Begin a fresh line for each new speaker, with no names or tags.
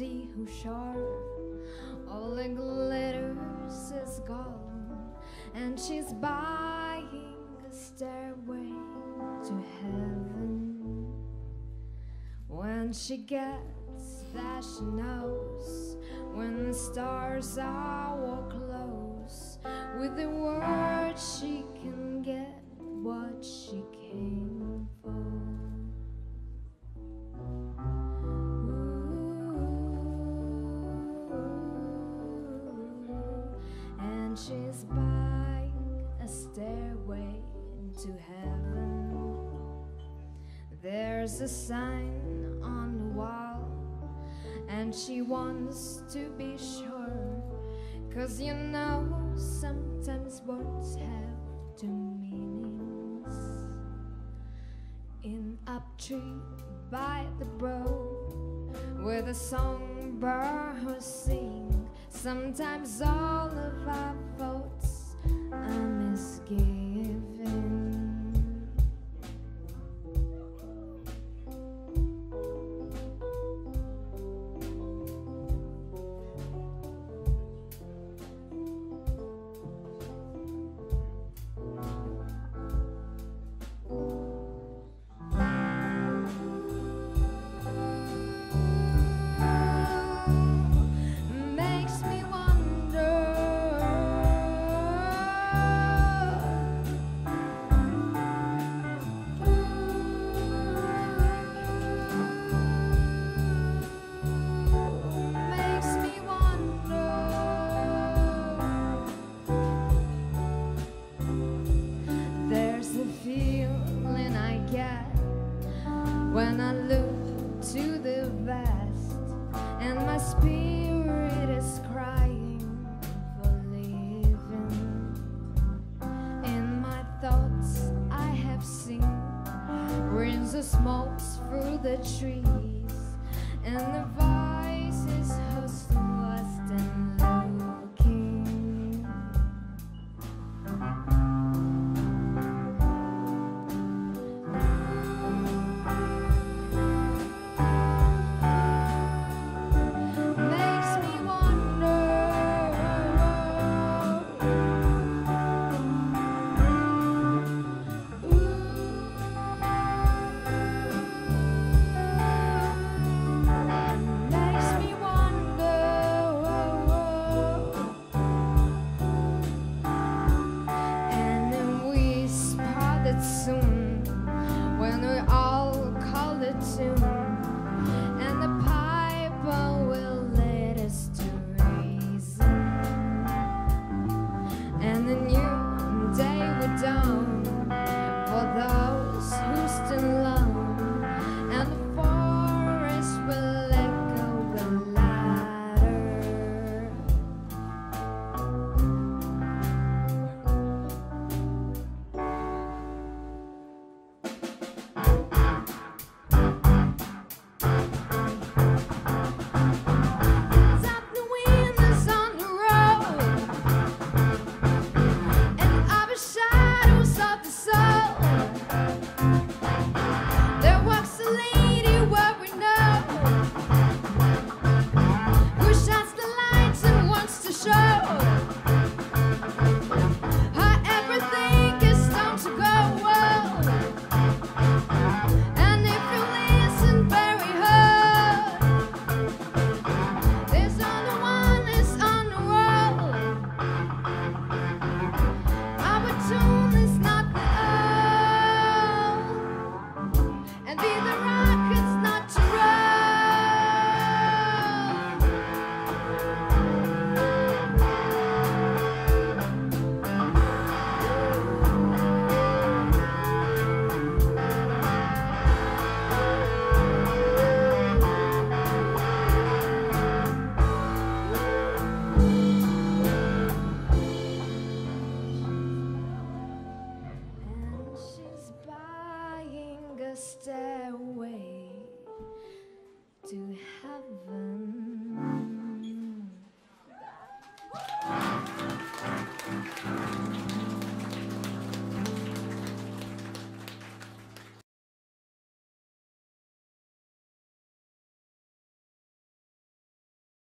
candy who's sharp, all it glitters is gold, and she's buying a stairway to heaven. When she gets that, she knows when the stars are all close, with the words she can get what she came for. And she's buying a stairway to heaven. There's a sign on the wall, and she wants to be sure, 'cause you know sometimes words have two meanings. In Uptree by the brook, where the songbirds sing, sometimes all of our thoughts are misgiven. When I look to the west, and my spirit is crying for living. In my thoughts I have seen rings of smokes through the trees.